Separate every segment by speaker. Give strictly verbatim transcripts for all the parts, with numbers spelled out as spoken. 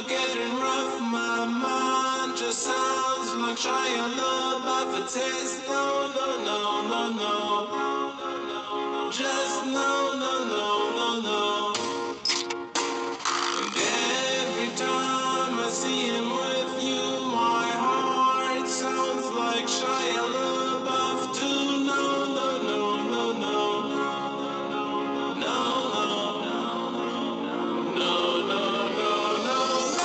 Speaker 1: getting rough. My mind just sounds like Shia LaBeouf. It says no, no, no, no, no. Just no, no, no, no, no. And every time I see him with you, my heart sounds like Shia LaBeouf too. No, no, no, no, no. No, no, no, no, no,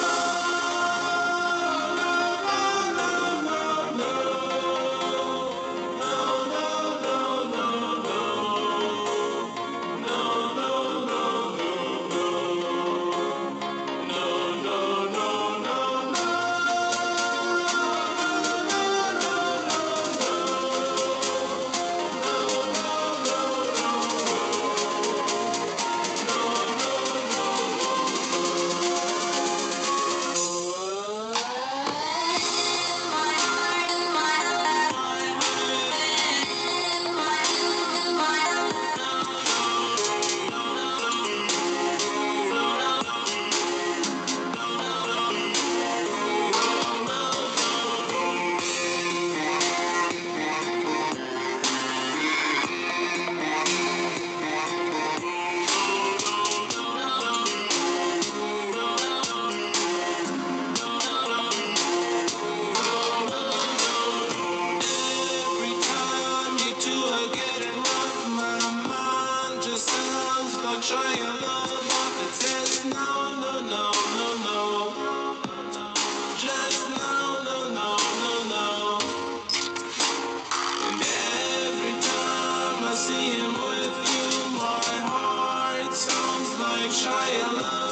Speaker 1: every time you two are getting rough, my mind just sounds like Shia LaBeouf. It says no, no, no, no, no. Just no, no, no, no, no. And every time I see him with you, my heart sounds like Shia LaBeouf.